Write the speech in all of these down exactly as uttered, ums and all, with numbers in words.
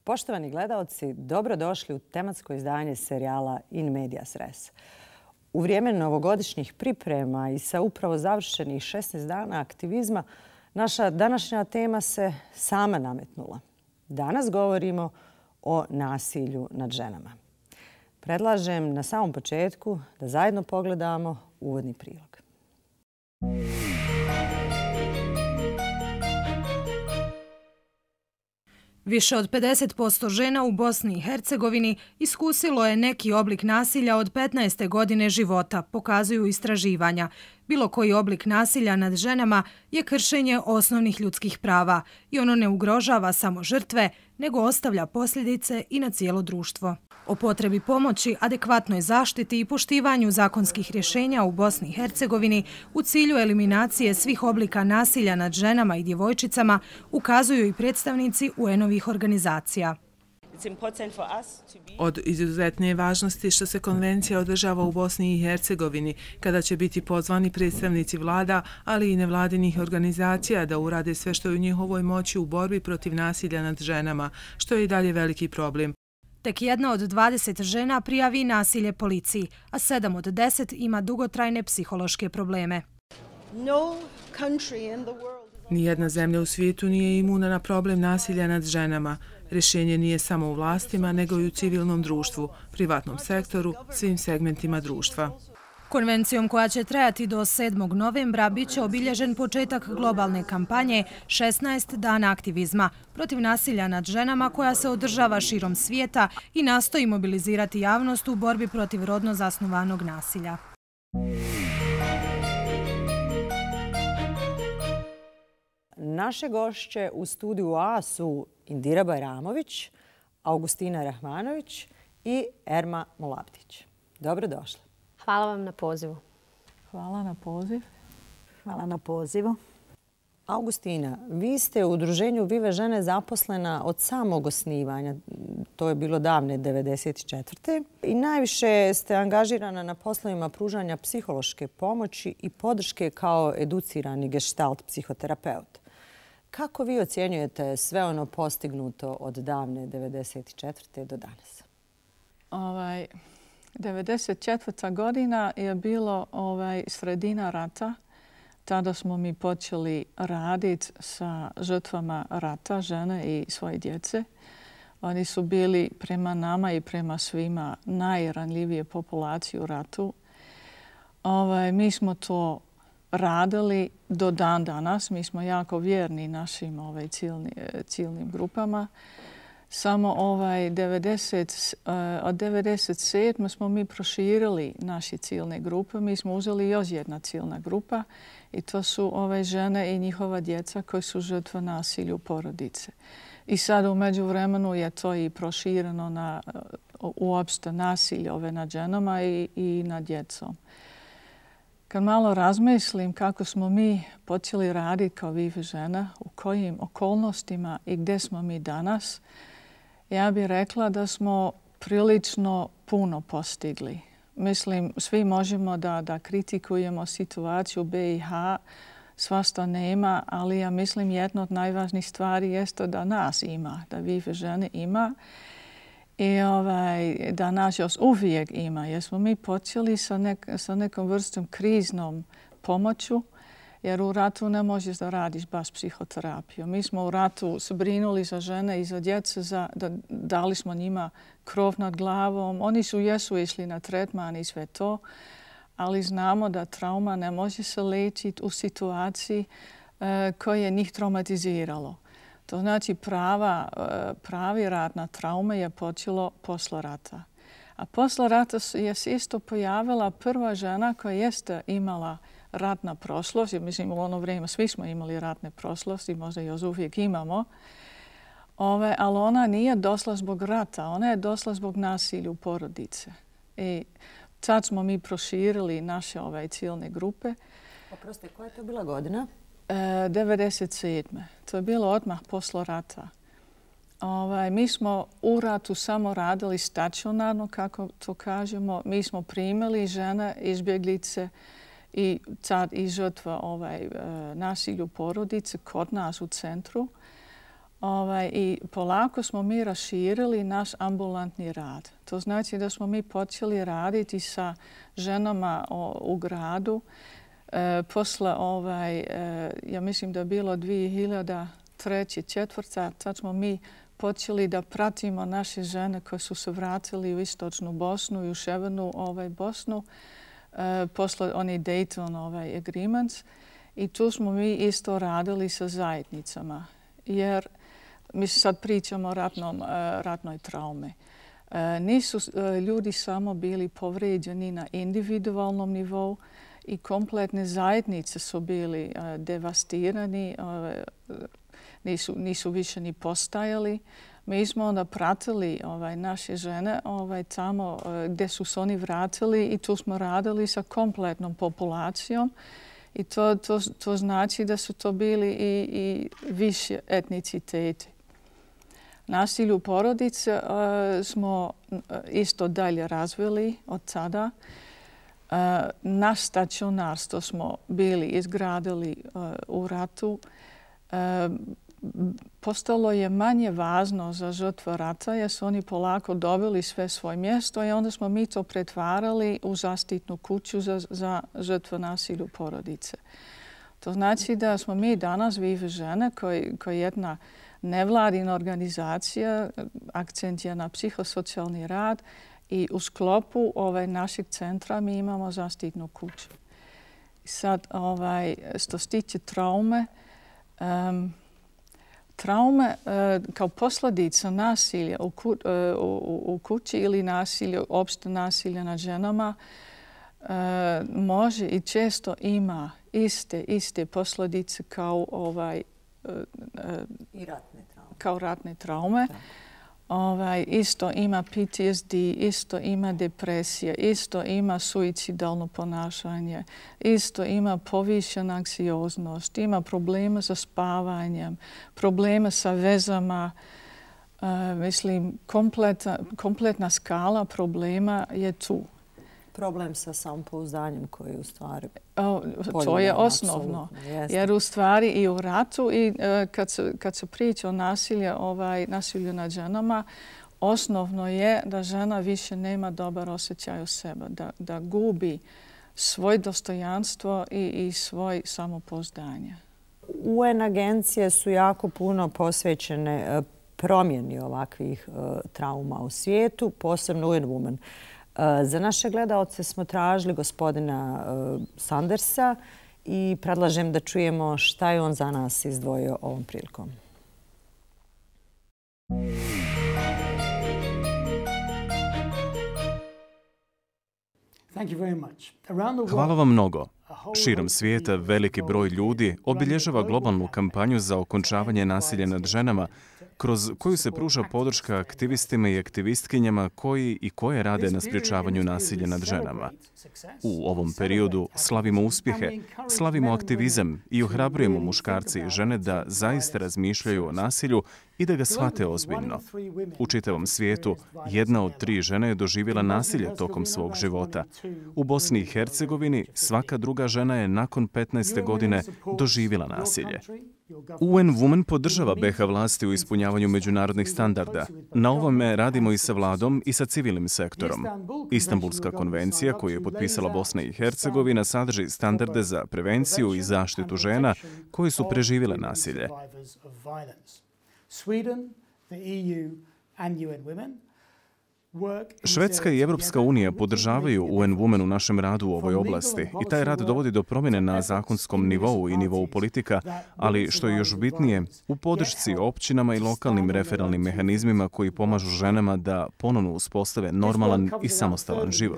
Poštovani gledaoci, dobrodošli u tematsko izdanje serijala In Medias Res. U vrijeme novogodišnjih priprema i sa upravo završenih šesnaest dana aktivizma, naša današnja tema se sama nametnula. Danas govorimo o nasilju nad ženama. Predlažem na samom početku da zajedno pogledamo uvodni prilog. Više od pedeset posto žena u Bosni i Hercegovini iskusilo je neki oblik nasilja od petnaeste godine života, pokazuju istraživanja. Bilo koji oblik nasilja nad ženama je kršenje osnovnih ljudskih prava i ono ne ugrožava samo žrtve, nego ostavlja posljedice i na cijelo društvo. O potrebi pomoći, adekvatnoj zaštiti i poštivanju zakonskih rješenja u Bosni i Hercegovini u cilju eliminacije svih oblika nasilja nad ženama i djevojčicama ukazuju i predstavnici U N-ovih organizacija. Od izuzetne je važnosti što se konvencija održava u Bosni i Hercegovini, kada će biti pozvani predstavnici vlada, ali i nevladinih organizacija da urade sve što je u njihovoj moći u borbi protiv nasilja nad ženama, što je i dalje veliki problem. Tek jedna od dvadeset žena prijavi nasilje policiji, a sedam od deset ima dugotrajne psihološke probleme. Nijedna zemlja u svijetu nije imuna na problem nasilja nad ženama. Rješenje nije samo u vlastima, nego i u civilnom društvu, privatnom sektoru, svim segmentima društva. Konvencijom koja će trajati do sedmog novembra bit će obilježen početak globalne kampanje šesnaest dana aktivizma protiv nasilja nad ženama koja se održava širom svijeta i nastoji mobilizirati javnost u borbi protiv rodno zasnovanog nasilja. Naše gošće u studiju A su Indira Bajramović, Augustina Rahmanović i Erma Molabdić. Dobrodošli. Hvala vam na pozivu. Hvala na poziv. Hvala na pozivu. Augustina, vi ste u udruženju Vive žene zaposlena od samog osnivanja. To je bilo davne devedeset četvrte. I najviše ste angažirana na poslovima pružanja psihološke pomoći i podrške kao educirani gestalt psihoterapeut. Kako vi ocjenjujete sve ono postignuto od davne devedeset četvrte do danas? Ovaj... devedeset četvrta godina je bilo ovaj, sredina rata. Tada smo mi počeli raditi sa žrtvama rata, žene i svoje djece. Oni su bili prema nama i prema svima najranljivije populacije u ratu. Ovaj, mi smo to radili do dan danas. Mi smo jako vjerni našim ovaj, ciljni, ciljnim grupama. Samo ovaj devedeset, od devedeset sedme smo mi proširili naše ciljne grupe. Mi smo uzeli još jedna ciljna grupa i to su ove žene i njihova djeca koji su žrtve nasilja u porodice. I sad u međuvremenu je to i prošireno na uopšte nasilje ove nad ženama i, i nad djecom. Kad malo razmislim kako smo mi počeli raditi kao Vive žena, u kojim okolnostima i gdje smo mi danas, ja bih rekla da smo prilično puno postigli. Mislim, svi možemo da, da kritikujemo situaciju u B i H, svašta nema, ali ja mislim jedna od najvažnijih stvari jeste da nas ima, da Vive žene ima i ovaj, da nas još uvijek ima. Jer smo mi počeli sa, nek, sa nekom vrstom kriznom pomoću, jer u ratu ne možeš da radiš baš psihoterapiju. Mi smo u ratu se brinuli za žene i za djece, za, da, dali smo njima krov nad glavom. Oni su jesu išli na tretman i sve to, ali znamo da trauma ne može se liječiti u situaciji e, koja je njih traumatiziralo. To znači prava, e, pravi rat na traume je počelo posle rata. A posle rata je se isto pojavila prva žena koja jeste imala ratna prošlost. Mislim, u ono vrijeme svi smo imali ratne prošlosti, možda još uvijek imamo. Ove, ali ona nije došla zbog rata, ona je došla zbog nasilja u porodice. I sad smo mi proširili naše ove ciljne grupe. Oprosti, koja je to bila godina? E, devedeset sedme. To je bilo odmah posle rata. Ovaj, mi smo u ratu samo radili stacionarno, kako to kažemo. Mi smo primili žene, izbjeglice i sad i žrtva ovaj, nasilju porodice kod nas u centru. Ovaj, I polako smo mi raširili naš ambulantni rad. To znači da smo mi počeli raditi sa ženama o, u gradu. E, posle, ovaj, e, ja mislim da je bilo dvije hiljade treće, četvrta, tad smo mi počeli da pratimo naše žene koje su se vratili u istočnu Bosnu i u severnu ovaj, Bosnu. E, posle oni Dayton ovaj, agreements. I tu smo mi isto radili sa zajednicama. Jer mi sad pričamo o ratnom, ratnoj traume. Nisu ljudi samo bili povrijeđeni na individualnom nivou i kompletne zajednice su bili devastirani, nisu, nisu više ni postajali. Mi smo onda pratili ovaj, naše žene ovaj, tamo gdje su se oni vratili i tu smo radili sa kompletnom populacijom. I to, to, to znači da su to bili i, i više etniciteti. Nasilje u porodici uh, smo isto dalje razvili od sada. Uh, naš stacionarstvo smo bili izgradili uh, u ratu. Uh, postalo je manje važno za žrtve rata jer su oni polako dobili sve svoje mjesto i onda smo mi to pretvarali u zaštitnu kuću za, za žrtve nasilja u porodice. To znači da smo mi danas Vive žene koji, koji je jedna nevladina organizacija, akcent je na psihosocijalni rad i u sklopu ovaj, našeg centra mi imamo zaštitnu kuću. I sad, ovaj, što se tiče traume, um, Traume kao posljedica nasilja u, ku, u, u kući ili nasilja, opšte nasilja nad ženama može i često ima iste, iste posljedice kao, ovaj, I ratne traume. Kao ratne traume. Ovaj, isto ima P T S D, isto ima depresija, isto ima suicidalno ponašanje, isto ima povišena anksioznost, ima problema sa spavanjem, problema sa vezama. Uh, mislim, kompletna, kompletna skala problema je tu. Problem sa samopouzdanjem koji je u stvari O, to je osnovno. Jer u stvari i u ratu i uh, kad, se, kad se priča o nasilju, ovaj, nasilju nad ženama, osnovno je da žena više nema dobar osjećaj u sebe, da, da gubi svoje dostojanstvo i, i svoje samopouzdanje. U N agencije su jako puno posvećene promjeni ovakvih uh, trauma u svijetu, posebno U N Women. Za naše gledalce smo tražili gospodina Sandersa i predlažem da čujemo šta je on za nas izdvojio ovom prilikom. Hvala vam mnogo. Širom svijeta veliki broj ljudi obilježava globalnu kampanju za okončavanje nasilja nad ženama, kroz koju se pruža podrška aktivistima i aktivistkinjama koji i koje rade na sprječavanju nasilja nad ženama. U ovom periodu slavimo uspjehe, slavimo aktivizam i ohrabrujemo muškarce i žene da zaista razmišljaju o nasilju i da ga shvate ozbiljno. U čitavom svijetu jedna od tri žene je doživjela nasilje tokom svog života. U Bosni i Hercegovini svaka druga žena je nakon petnaeste godine doživjela nasilje. U N Women podržava B H vlasti u ispunjavanju međunarodnih standarda. Na ovome radimo i sa vladom i sa civilnim sektorom. Istanbulska konvencija koju je potpisala Bosna i Hercegovina sadrži standarde za prevenciju i zaštitu žena koje su preživjele nasilje. Švedska i Evropska unija podržavaju U N Women u našem radu u ovoj oblasti i taj rad dovodi do promjene na zakonskom nivou i nivou politika, ali što je još bitnije, u podršci općinama i lokalnim referalnim mehanizmima koji pomažu ženama da ponovno uspostave normalan i samostalan život.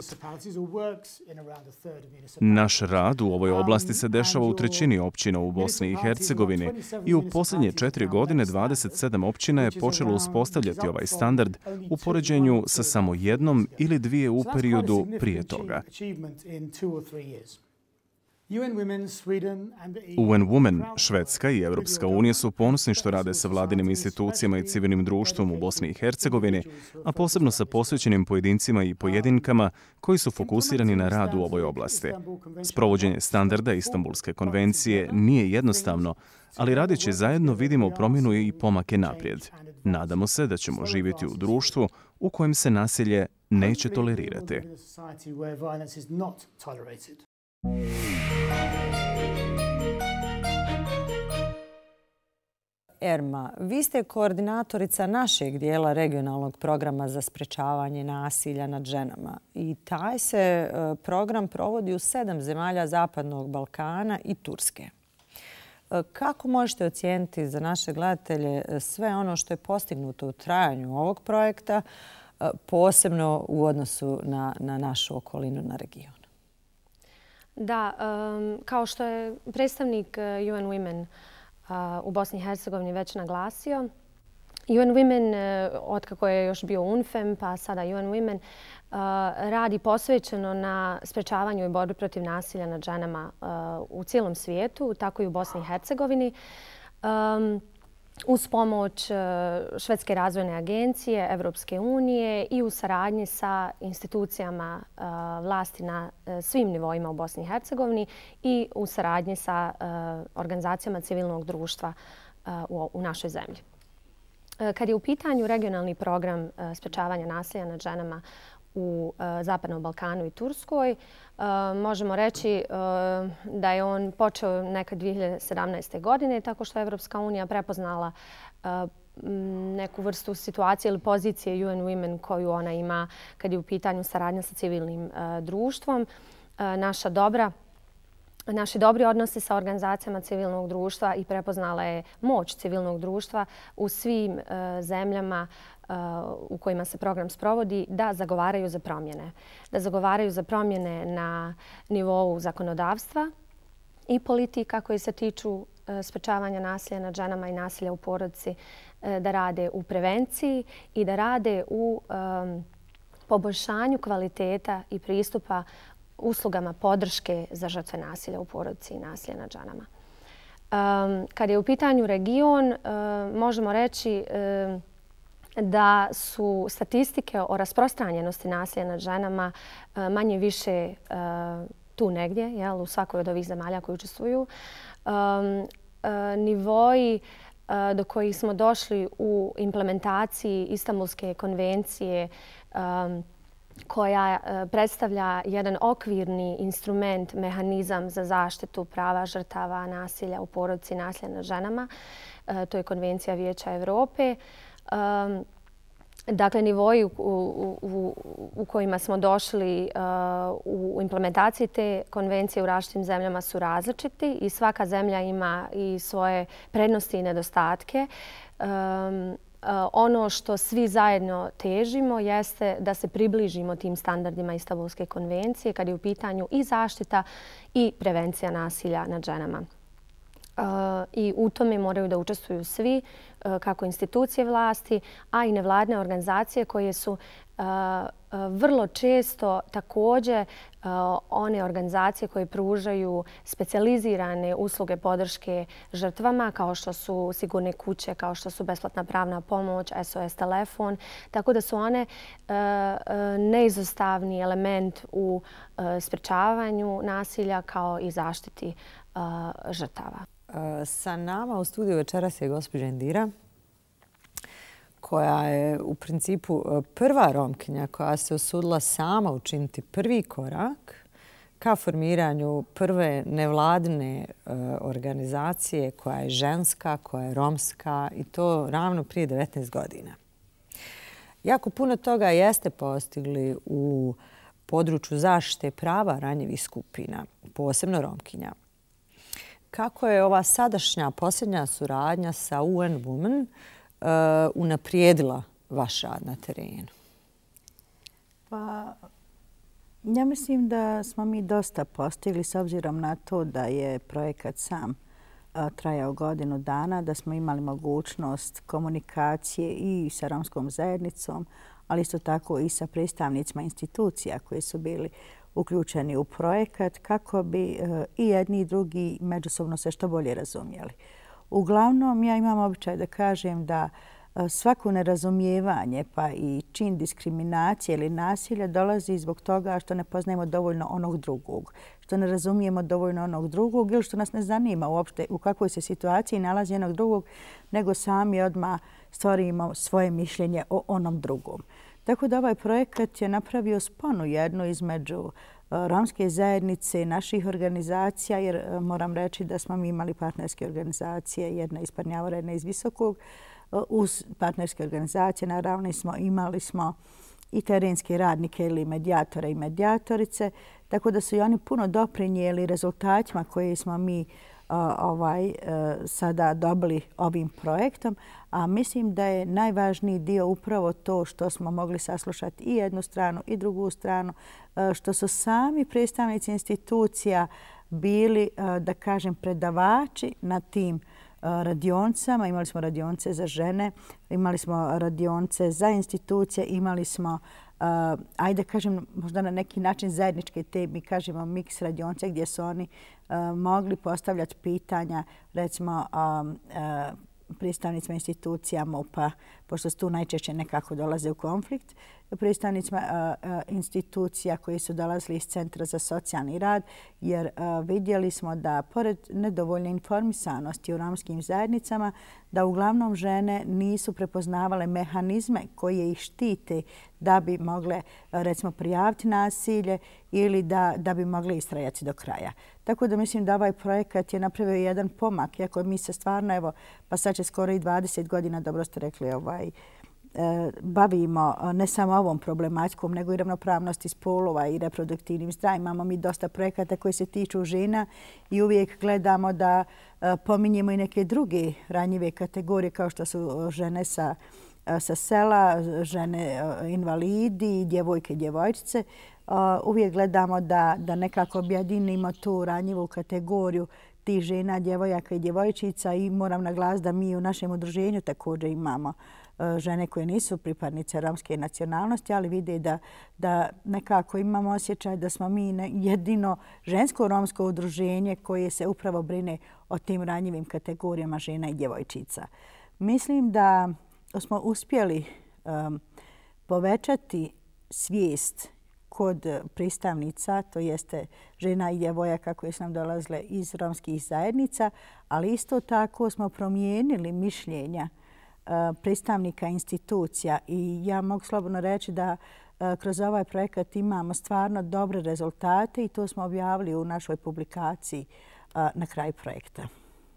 Naš rad u ovoj oblasti se dešava u trećini općina u Bosni i Hercegovini i u posljednje četiri godine dvadeset sedam općina je počelo uspostavljati ovaj standard u poređenju sa samo jednom ili dvije u periodu prije toga. U N Women, Švedska i Evropska unija su ponosni što rade sa vladinim institucijama i civilnim društvom u Bosni i Hercegovini, a posebno sa posvećenim pojedincima i pojedinkama koji su fokusirani na rad u ovoj oblasti. Sprovođenje standarda Istanbulske konvencije nije jednostavno, ali radeći zajedno vidimo promjenu i pomake naprijed. Nadamo se da ćemo živjeti u društvu u kojem se nasilje neće tolerirati. Erma, vi ste koordinatorica našeg dijela regionalnog programa za sprečavanje nasilja nad ženama i taj se program provodi u sedam zemalja Zapadnog Balkana i Turske. Kako možete ocijeniti za naše gledatelje sve ono što je postignuto u trajanju ovog projekta, posebno u odnosu na, na našu okolinu, na region? Da, um, kao što je predstavnik U N Women uh, u Bosni i Hercegovini već naglasio, U N Women, uh, otkako je još bio U N F E M, pa sada U N Women, uh, radi posvećeno na sprečavanju i borbi protiv nasilja nad ženama uh, u cijelom svijetu, tako i u Bosni i Hercegovini. Um, uz pomoć Švedske razvojne agencije, Evropske unije i u saradnji sa institucijama vlasti na svim nivoima u Bosni i Hercegovini i u saradnji sa organizacijama civilnog društva u našoj zemlji. Kad je u pitanju regionalni program sprečavanja nasilja nad ženama u Zapadnom Balkanu i Turskoj, možemo reći da je on počeo nekad dvije hiljade sedamnaeste. godine tako što je Evropska unija prepoznala neku vrstu situacije ili pozicije U N Women koju ona ima kad je u pitanju saradnja sa civilnim društvom. Naša dobra Naši dobri odnosi sa organizacijama civilnog društva i prepoznala je moć civilnog društva u svim zemljama u kojima se program sprovodi da zagovaraju za promjene. Da zagovaraju za promjene na nivou zakonodavstva i politika koji se tiču sprečavanja nasilja nad ženama i nasilja u porodici, da rade u prevenciji i da rade u poboljšanju kvaliteta i pristupa uslugama podrške za žrtve nasilja u porodici i nasilja nad ženama. Um, kad je u pitanju region, um, možemo reći um, da su statistike o rasprostranjenosti nasilja nad ženama um, manje više um, tu negdje, jel, u svakoj od ovih zemalja koji učestvuju. Um, uh, nivoji uh, do kojih smo došli u implementaciji Istanbulske konvencije um, koja predstavlja jedan okvirni instrument, mehanizam za zaštitu prava žrtava nasilja u porodici i nasilja nad ženama. To je Konvencija Vijeća Evrope. Dakle, nivoji u, u, u kojima smo došli u implementaciji te konvencije u različitim zemljama su različiti i svaka zemlja ima i svoje prednosti i nedostatke. Ono što svi zajedno težimo jeste da se približimo tim standardima Istanbulske konvencije kad je u pitanju i zaštita i prevencija nasilja nad ženama. I u tome moraju da učestvuju svi, kako institucije vlasti, a i nevladine organizacije koje su vrlo često također one organizacije koje pružaju specijalizirane usluge podrške žrtvama kao što su sigurne kuće, kao što su besplatna pravna pomoć, S O S telefon. Tako da su one neizostavni element u sprečavanju nasilja kao i zaštiti žrtava. Sa nama u studiju večeras je gospođa Indira, koja je u principu prva Romkinja koja se usudila sama učiniti prvi korak ka formiranju prve nevladine organizacije koja je ženska, koja je romska i to ravno prije devetnaest godina. Jako puno toga jeste postigli u području zaštite prava ranjivih skupina, posebno Romkinja. Kako je ova sadašnja posljednja suradnja sa U N Women uh, unaprijedila vaš rad na terenu? Pa, ja mislim da smo mi dosta postigli s obzirom na to da je projekat sam uh, trajao godinu dana, da smo imali mogućnost komunikacije i sa romskom zajednicom, ali isto tako i sa predstavnicima institucija koji su bili uključeni u projekat kako bi i jedni i drugi međusobno se što bolje razumjeli. Uglavnom, ja imam običaj da kažem da svako nerazumijevanje pa i čin diskriminacije ili nasilja dolazi zbog toga što ne poznajemo dovoljno onog drugog, što ne razumijemo dovoljno onog drugog ili što nas ne zanima uopšte u kakvoj se situaciji nalazi onog drugog, nego sami odmah stvorimo svoje mišljenje o onom drugom. Tako da ovaj projekat je napravio sponu jednu između romske zajednice i naših organizacija, jer moram reći da smo mi imali partnerske organizacije, jedna iz Parnjavora, jedna iz Visokog. Uz partnerske organizacije naravno smo imali smo i terenske radnike ili medijatore i medijatorice, tako da su i oni puno doprinijeli rezultatima koje smo mi ovaj sada dobili ovim projektom, a mislim da je najvažniji dio upravo to što smo mogli saslušati i jednu stranu i drugu stranu, što su sami predstavnici institucija bili, da kažem, predavači na tim radionicama. Imali smo radionice za žene, imali smo radionice za institucije, imali smo, ajde kažem, možda na neki način zajedničke te, mi kažemo miks radionice gdje su oni mogli postavljati pitanja, recimo predstavnicima institucija M U P-a, pošto su tu najčešće nekako dolaze u konflikt, predstavnicima institucija koji su dolazili iz Centra za socijalni rad, jer vidjeli smo da pored nedovoljne informisanosti u romskim zajednicama, da uglavnom žene nisu prepoznavale mehanizme koje ih štite da bi mogle, recimo, prijaviti nasilje ili da, da bi mogle istrajati do kraja. Tako da mislim da ovaj projekat je napravio jedan pomak, iako mi se stvarno, evo, pa sad će skoro i dvadeset godina, dobro ste rekli, ovaj, bavimo ne samo ovom problematikom, nego i ravnopravnosti spolova i reproduktivnim zdravljem. Imamo mi dosta projekata koji se tiču žena i uvijek gledamo da pominjemo i neke druge ranjive kategorije kao što su žene sa, sa sela, žene invalidi, djevojke i djevojčice. Uvijek gledamo da, da nekako objedinimo tu ranjivu kategoriju tih žena, djevojaka i djevojčica i moram naglasiti da mi u našem udruženju također imamo žene koje nisu pripadnice romske nacionalnosti, ali vide da, da nekako imamo osjećaj da smo mi jedino žensko romsko udruženje koje se upravo brine o tim ranjivim kategorijama žena i djevojčica. Mislim da smo uspjeli um, povećati svijest kod predstavnica, to jeste žena i djevojaka koje su nam dolazile iz romskih zajednica, ali isto tako smo promijenili mišljenja predstavnika institucija i ja mogu slobodno reći da kroz ovaj projekat imamo stvarno dobre rezultate i to smo objavili u našoj publikaciji na kraju projekta.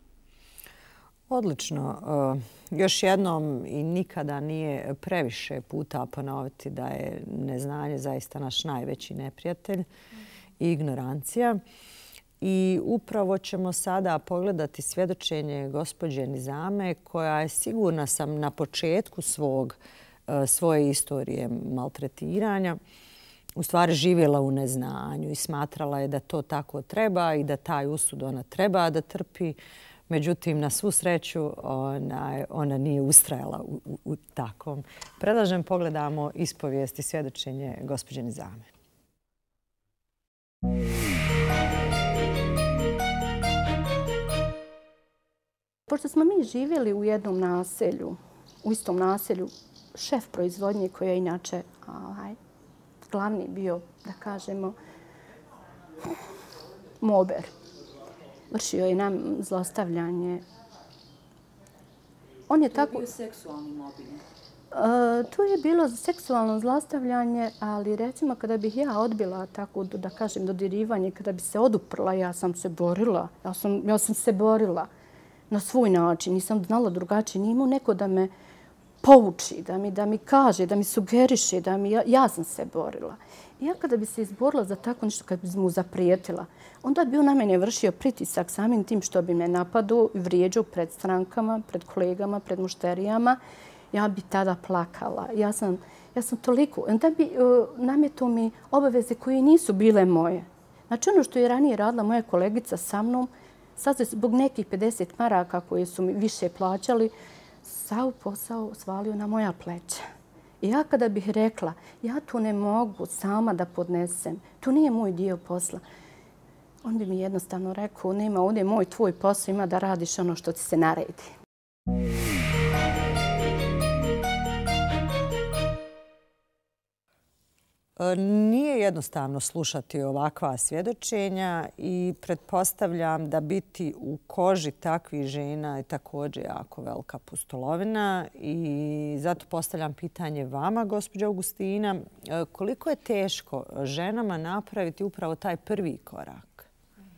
Odlično. Još jednom i nikada nije previše puta ponoviti da je neznanje zaista naš najveći neprijatelj i ignorancija. I upravo ćemo sada pogledati svjedočenje gospođe Nizame koja je, sigurna sam, na početku svog, svoje istorije maltretiranja u stvari živjela u neznanju i smatrala je da to tako treba i da taj usud ona treba da trpi. Međutim, na svu sreću ona, ona nije ustrajala u, u, u takvom. Predlažem pogledamo ispovijest i svjedočenje gospođe Nizame. Pošto smo mi živjeli u jednom naselju, u istom naselju, šef proizvodnje koji je inače ovaj, glavni bio, da kažemo, mober. Vršio je nam zlostavljanje. On je tako... To je bio seksualni mobbing? Uh, to je bilo seksualno zlostavljanje, ali recimo kada bih ja odbila tako, da kažem, dodirivanje, kada bi se oduprla, ja sam se borila. Ja sam, ja sam se borila na svoj način. Nisam znala drugačije. Nije imao neko da me pouči, da mi, da mi kaže, da mi sugeriše, da mi... Ja, ja sam se borila. I ja kada bi se izborila za tako nešto, kad bi mu zaprijetila, onda bi on na mene vršio pritisak samim tim što bi me napadao i vrijeđao pred strankama, pred kolegama, pred mušterijama. Ja bi tada plakala. Ja sam, ja sam toliko... Onda bi uh, nametao mi obaveze koje nisu bile moje. Znači ono što je ranije radila moja kolegica sa mnom, sad se zbog nekih pedeset maraka koje su mi više plaćali, sav posao svalio na moja pleća. I ja kada bih rekla, ja to ne mogu sama da podnesem, to nije moj dio posla, on bi mi jednostavno rekao, nema, ovdje je moj tvoj posao, ima da radiš ono što ti se naredi. Nije jednostavno slušati ovakva svjedočenja i pretpostavljam da biti u koži takvih žena je također jako velika pustolovina i zato postavljam pitanje vama, gospođo Augustina, koliko je teško ženama napraviti upravo taj prvi korak?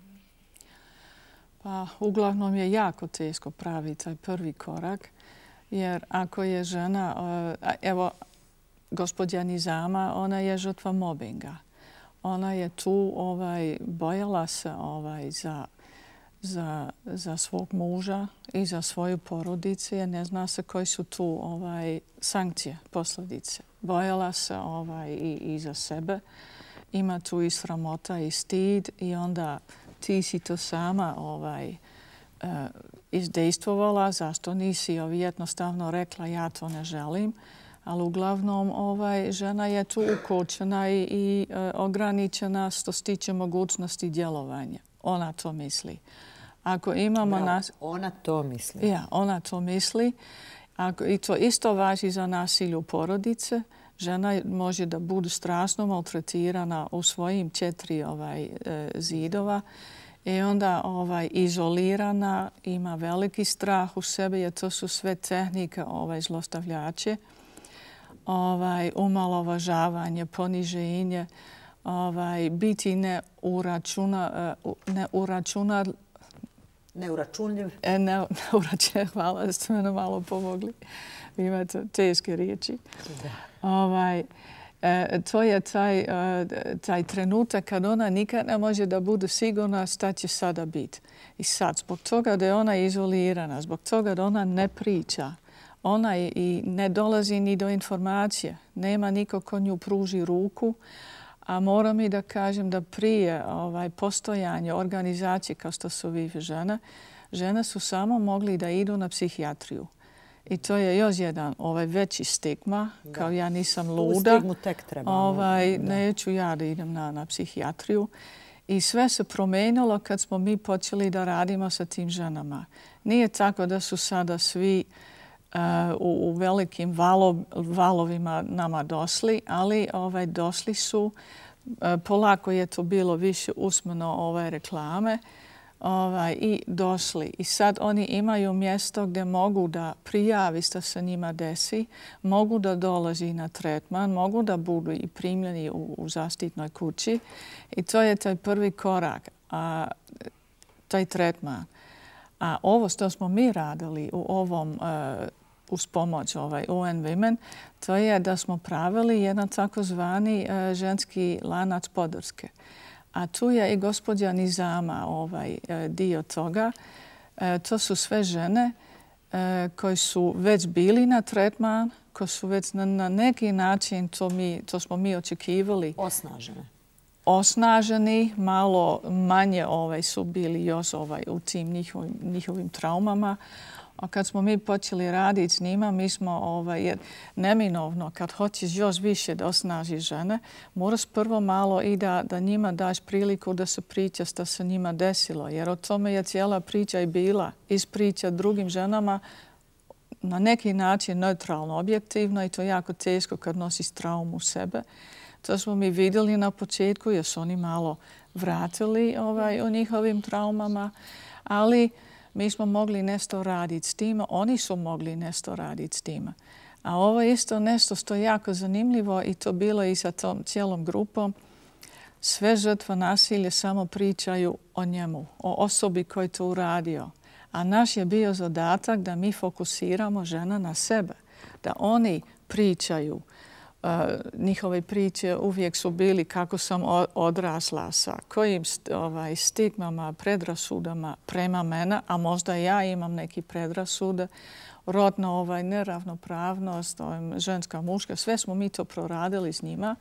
Pa uglavnom je jako teško praviti taj prvi korak, jer ako je žena, evo, gospođa Nizama, ona je žrtva mobinga. Ona je tu ovaj, bojala se ovaj, za, za, za svog muža i za svoju porodicu, jer ne zna se koji su tu ovaj, sankcije, posljedice. Bojala se ovaj, i, i za sebe. Ima tu i sramota i stid i onda ti si to sama ovaj, uh, izdejstvovala, zašto nisi ovaj, jednostavno rekla ja to ne želim. Ali uglavnom ovaj, žena je tu ukočena i, i e, ograničena što se tiče mogućnosti djelovanja. Ona to misli. Ako imamo Bravo, nas... Ona to misli. Ja, ona to misli. Ako, i to isto važi za nasilje u porodice. Žena može da bude strašno maltretirana u svojim četiri ovaj, e, zidova i onda ovaj, izolirana, ima veliki strah u sebi, jer to su sve tehnike ovaj, zlostavljače. Ovaj, umalovažavanje, poniženje, ovaj, biti neuračuna, neuračuna, neuračunljiv. Ne, neuračunljiv, hvala da ste me malo pomogli. Vi imate teške riječi. Ovaj, e, to je taj, taj trenutak kad ona nikad ne može da bude sigurna šta će sada biti. I sad, zbog toga da je ona izolirana, zbog toga da ona ne priča, ona i ne dolazi ni do informacije. Nema niko ko nju pruži ruku. A moram i da kažem da prije ovaj, postojanja organizacije kao što su vi žene, žene su samo mogli da idu na psihijatriju. I to je još jedan ovaj, veći stigma, da. Kao ja nisam luda. Tu stigmu tek trebamo. Ovaj, neću ja da idem na, na psihijatriju. I sve se promenilo kad smo mi počeli da radimo sa tim ženama. Nije tako da su sada svi Uh, u, u velikim valo, valovima nama došli, ali ovaj, došli su, uh, polako je to bilo više usmeno ovaj, reklame ovaj, i došli. I sad oni imaju mjesto gdje mogu da prijavi što se njima desi, mogu da dolazi na tretman, mogu da budu i primljeni u, u zaštitnoj kući i to je taj prvi korak, a, taj tretman. A ovo što smo mi radili u ovom uh, uz pomoć ovaj U N Women, to je da smo pravili jedan takozvani uh, ženski lanac podrške. A tu je i gospođa Nizama ovaj, uh, dio toga. Uh, to su sve žene uh, koji su već bili na tretman, koji su već na, na neki način, to, mi, to smo mi očekivali. Osnažene. Osnaženi, malo manje ovaj, su bili još ovaj, u tim njihovim, njihovim traumama. A kad smo mi počeli raditi s njima, mi smo, ovaj, jer neminovno, kad hoćeš još više da osnažiš žene, moraš prvo malo i da, da njima daš priliku da se priča što se njima desilo. Jer o tome je cijela priča i bila. Ispriča drugim ženama na neki način neutralno, objektivno i to je jako teško kad nosiš traumu u sebe. To smo mi vidjeli na početku jer su oni malo vratili ovaj, o njihovim traumama, ali mi smo mogli nešto raditi s tim, oni su mogli nešto raditi s tim. A ovo je isto nešto što je jako zanimljivo i to bilo i sa tom cijelom grupom. Sve žrtve nasilja samo pričaju o njemu, o osobi koji to uradio. A naš je bio zadatak da mi fokusiramo žena na sebe, da oni pričaju. Uh, njihove priče uvijek su bili kako sam odrasla sa kojim ovaj, stigmama, predrasudama prema mene, a možda ja imam neki predrasude, rodna ovaj, neravnopravnost, ovaj, ženska, muška, sve smo mi to proradili s njima.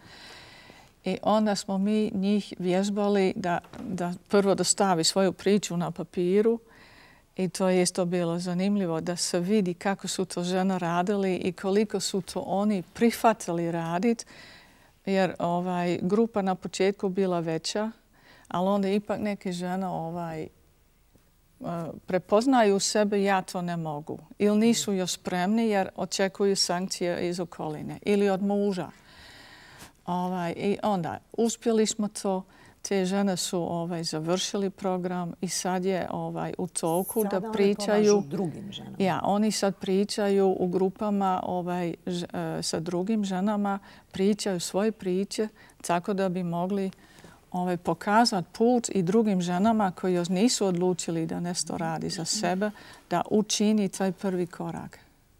I onda smo mi njih vježbali da, da prvo da stavi svoju priču na papiru I to je isto bilo zanimljivo da se vidi kako su to žene radili i koliko su to oni prihvatili raditi. Jer ovaj, grupa na početku bila veća, ali onda ipak neke žene ovaj, prepoznaju sebe ja to ne mogu. Ili nisu još spremni jer očekuju sankcije iz okoline ili od muža. Ovaj, I onda uspjeli smo to. Te žene su ovaj, završili program i sad je ovaj, u toku sada da pričaju... Sada drugim ženama. Ja, oni sad pričaju u grupama ovaj, ž, sa drugim ženama, pričaju svoje priče tako da bi mogli ovaj, pokazati put i drugim ženama koji još nisu odlučili da nešto radi za sebe, da učini taj prvi korak.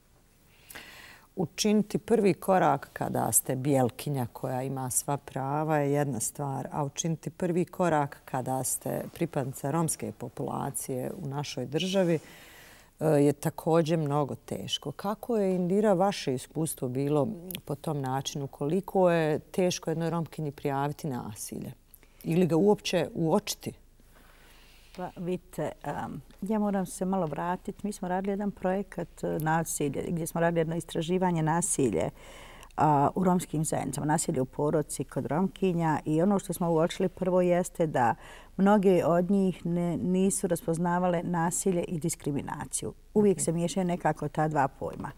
Učiniti prvi korak kada ste bjelkinja koja ima sva prava je jedna stvar, a učiniti prvi korak kada ste pripadnica romske populacije u našoj državi je također mnogo teško. Kako je, Indira, vaše iskustvo bilo po tom načinu? Koliko je teško jednoj Romkinji prijaviti nasilje? Ili ga uopće uočiti? Pa vidite, um, ja moram se malo vratiti. Mi smo radili jedan projekat nasilje, gdje smo radili jedno istraživanje nasilje uh, u romskim zajednicama, nasilje u porodici kod Romkinja. I ono što smo uočili prvo jeste da mnoge od njih ne, nisu raspoznavale nasilje i diskriminaciju. Uvijek se miješaju nekako ta dva pojma.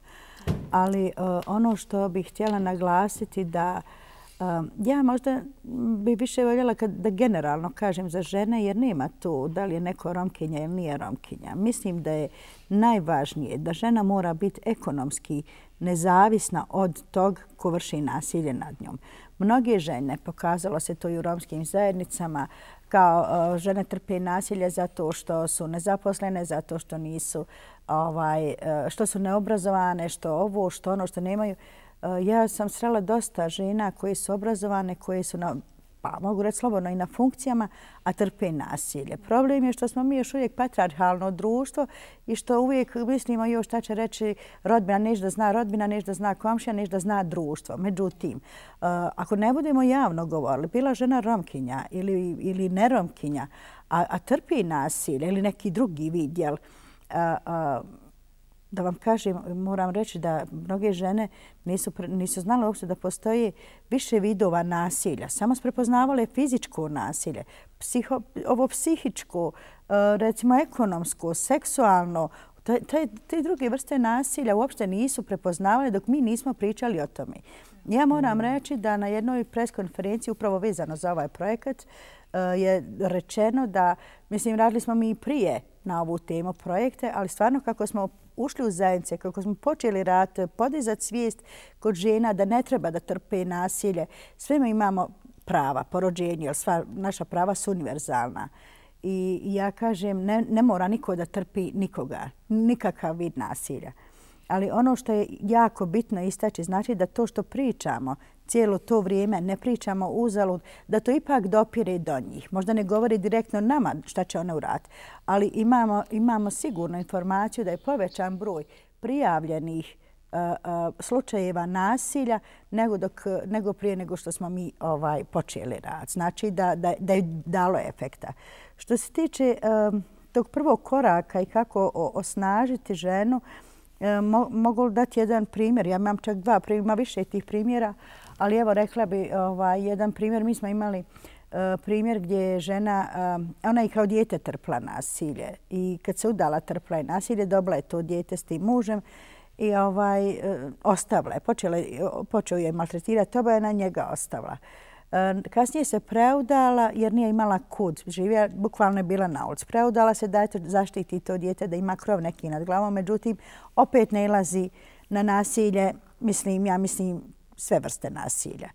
Ali uh, ono što bih htjela naglasiti da Um, ja možda bi više voljela kad, da generalno kažem za žene, jer nema tu da li je neko Romkinja ili nije Romkinja. Mislim da je najvažnije da žena mora biti ekonomski nezavisna od tog ko vrši nasilje nad njom. Mnoge žene, pokazalo se to i u romskim zajednicama, kao uh, žene trpe nasilje zato što su nezaposlene, zato što nisu, ovaj, uh, što su neobrazovane, što ovo, što ono, što nemaju. Ja sam srela dosta žena koje su obrazovane, koje su, na, pa mogu reći slobodno, i na funkcijama, a trpe nasilje. Problem je što smo mi još uvijek patriarhalno društvo i što uvijek mislimo još šta će reći rodbina, neš da zna rodbina, neš da zna komšija, neš da zna društvo. Međutim, ako ne budemo javno govorili, bila žena Romkinja ili, ili ne Romkinja, a, a trpi nasilje ili neki drugi vid, jel, a, a, da vam kažem, moram reći da mnoge žene nisu, nisu znale uopšte da postoji više vidova nasilja. Samo su prepoznavale fizičko nasilje, psiho, ovo psihičko, recimo ekonomsko, seksualno. Te, te, te druge vrste nasilja uopšte nisu prepoznavale dok mi nismo pričali o tome. Ja moram reći da na jednoj preskonferenciji, upravo vezano za ovaj projekat, je rečeno da, mislim, radili smo mi i prije na ovu temu projekte, ali stvarno kako smo ušli u zajednice, kako smo počeli raditi, podizati svijest kod žena da ne treba da trpe nasilje. Sve mi imamo prava po rođenju, jer sva naša prava su univerzalna. I ja kažem, ne, ne mora niko da trpi nikoga, nikakav vid nasilja. Ali ono što je jako bitno istaći, znači da to što pričamo cijelo to vrijeme, ne pričamo uzalud, da to ipak dopire do njih. Možda ne govori direktno nama šta će one uraditi, ali imamo, imamo sigurnu informaciju da je povećan broj prijavljenih uh, uh, slučajeva nasilja nego, dok, nego prije nego što smo mi ovaj, počeli raditi. Znači da, da, da je dalo efekta. Što se tiče um, tog prvog koraka i kako o, osnažiti ženu, Mo, mogu dati jedan primjer. Ja imam čak dva primjera, ima više tih primjera, ali evo rekla bi ovaj, jedan primjer. Mi smo imali uh, primjer gdje je žena, uh, ona je kao dijete trpla nasilje i kad se udala trpla je nasilje, dobila je to dijete s tim mužem i ovaj, uh, ostavila je. Počela, počeo je maltretirati, to je na njega ostavila. Kasnije se preudala jer nije imala kud. Živjela, bukvalno je bila na ulici. Preudala se da je zaštiti to dijete, da ima krov neki nad glavom. Međutim, opet ne ilazi na nasilje, mislim, ja mislim sve vrste nasilja.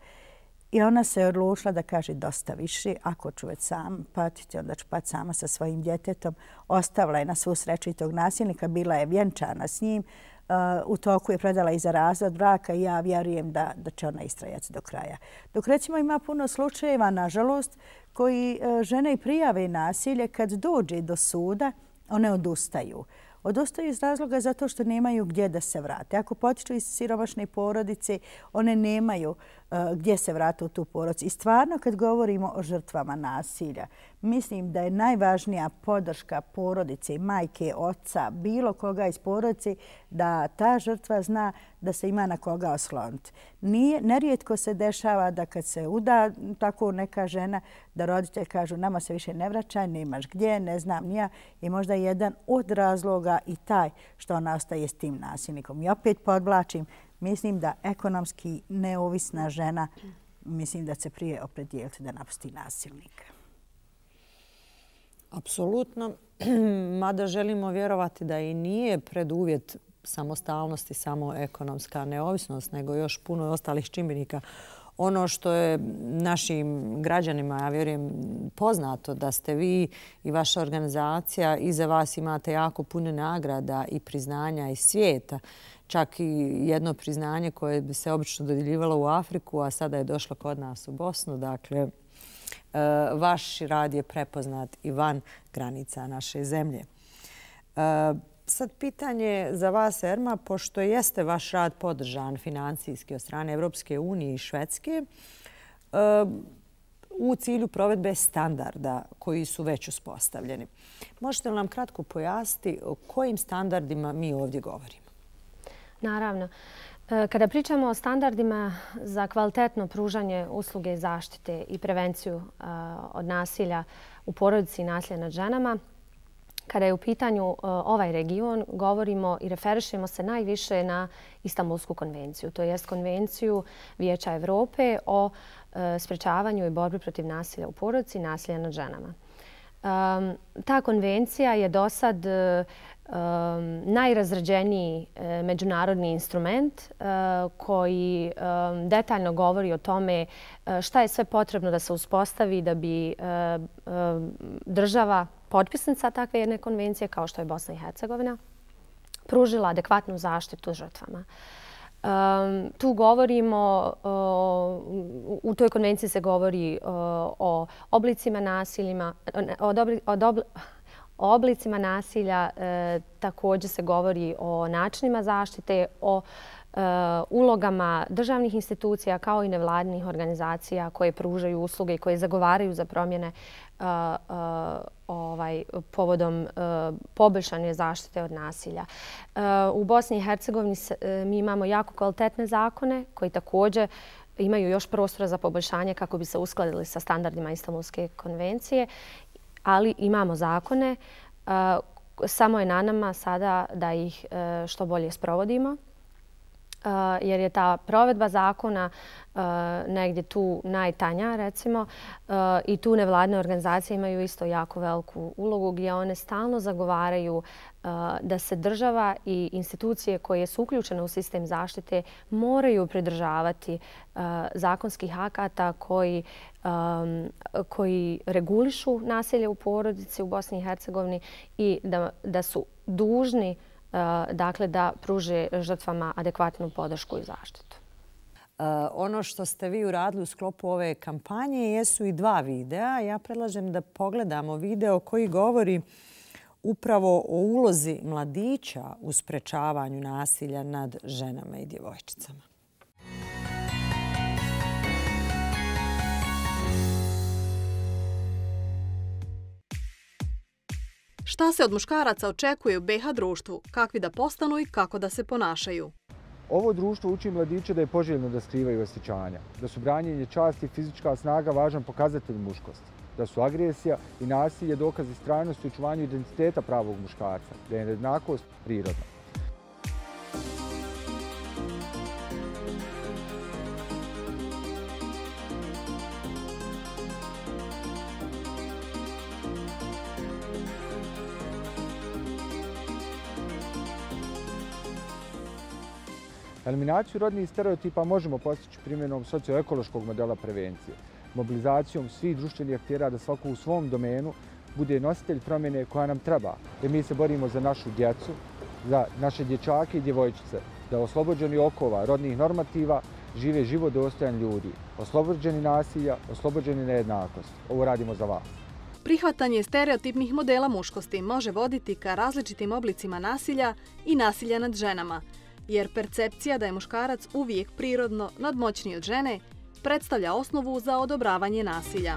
I ona se odlučila da kaže dosta više. Ako ću već sam patiti, onda ću pati sama sa svojim djetetom. Ostavila je na svu sreću i tog nasilnika, bila je vjenčana s njim. Uh, u toku je predala i za razvod braka i ja vjerujem da, da će ona istrajati do kraja. Dok recimo ima puno slučajeva, nažalost, koji uh, žene i prijave nasilje kad dođe do suda, one odustaju. Odustaju iz razloga zato što nemaju gdje da se vrate. Ako potiču iz siromašne porodice, one nemaju gdje se vrate u tu porodicu. I stvarno kad govorimo o žrtvama nasilja, mislim da je najvažnija podrška porodice, majke, oca, bilo koga iz porodice, da ta žrtva zna da se ima na koga osloniti. Nije, nerijetko se dešava da kad se uda tako neka žena, da roditelj kažu nama se više ne vraćaj, nemaš gdje, ne znam ni ja. I možda jedan od razloga i taj što ona ostaje s tim nasilnikom. I opet podvlačim, mislim da ekonomski neovisna žena, mislim da će prije opredijeliti da napusti nasilnika. Apsolutno, mada želimo vjerovati da i nije preduvjet samostalnosti samo ekonomska neovisnost, nego još puno ostalih čimbenika. Ono što je našim građanima, ja vjerujem, poznato da ste vi i vaša organizacija, iza vas imate jako puno nagrada i priznanja iz svijeta. Čak i jedno priznanje koje bi se obično dodjeljivalo u Afriku, a sada je došlo kod nas u Bosnu. Dakle, vaš rad je prepoznat i van granica naše zemlje. Sad pitanje za vas, Erma, pošto jeste vaš rad podržan financijski od strane Evropske unije i Švedske u cilju provedbe standarda koji su već uspostavljeni. Možete li nam kratko pojasniti o kojim standardima mi ovdje govorimo? Naravno. Kada pričamo o standardima za kvalitetno pružanje usluge zaštite i prevenciju od nasilja u porodici i nasilja nad ženama, kada je u pitanju ovaj region, govorimo i referišemo se najviše na Istanbulsku konvenciju, to jest Konvenciju Vijeća Evrope o sprečavanju i borbi protiv nasilja u porodici i nasilja nad ženama. Ta konvencija je do sad najrazrađeniji međunarodni instrument koji detaljno govori o tome šta je sve potrebno da se uspostavi da bi država potpisnica takve jedne konvencije, kao što je Bosna i Hercegovina, pružila adekvatnu zaštitu žrtvama. Um, tu govorimo, uh, u toj konvenciji se govori uh, o oblicima nasilja, od obli, od obli, o oblicima nasilja, uh, također se govori o načinima zaštite, o uh, ulogama državnih institucija kao i nevladinih organizacija koje pružaju usluge i koje zagovaraju za promjene uh, uh, ovaj, povodom uh, poboljšanje zaštite od nasilja. Uh, u Bosni i Hercegovini uh, mi imamo jako kvalitetne zakone koji također imaju još prostora za poboljšanje kako bi se uskladili sa standardima Istanbulske konvencije, ali imamo zakone. Uh, samo je na nama sada da ih uh, što bolje sprovodimo. Uh, jer je ta provedba zakona uh, negdje tu najtanja, recimo, uh, i tu nevladine organizacije imaju isto jako veliku ulogu gdje one stalno zagovaraju uh, da se država i institucije koje su uključene u sistem zaštite moraju pridržavati uh, zakonskih akata koji, um, koji regulišu nasilje u porodici u Bosni i Hercegovini i da, da su dužni dakle da pruže žrtvama adekvatnu podršku i zaštitu. Ono što ste vi uradili u sklopu ove kampanje jesu i dva videa. Ja predlažem da pogledamo video koji govori upravo o ulozi mladića u sprečavanju nasilja nad ženama i djevojčicama. Šta se od muškaraca očekuje u be ha društvu, kakvi da postanu i kako da se ponašaju? Ovo društvo uči mladiće da je poželjno da skrivaju osjećanja, da su branjenje časti i fizička snaga važan pokazatelj muškosti, da su agresija i nasilje dokaz istrajnosti u očuvanju identiteta pravog muškarca, da je jednakost prirodna. Eliminaciju rodnih stereotipa možemo postići primjenom socioekološkog modela prevencije, mobilizacijom svih društvenih aktera da svako u svom domenu bude nositelj promjene koja nam treba, jer mi se borimo za našu djecu, za naše dječake i djevojčice, da oslobođeni okova rodnih normativa žive život dostojan ljudi, oslobođeni nasilja, oslobođeni nejednakosti. Ovo radimo za vas. Prihvatanje stereotipnih modela muškosti može voditi ka različitim oblicima nasilja i nasilja nad ženama, jer percepcija da je muškarac uvijek prirodno nadmoćniji od žene predstavlja osnovu za odobravanje nasilja.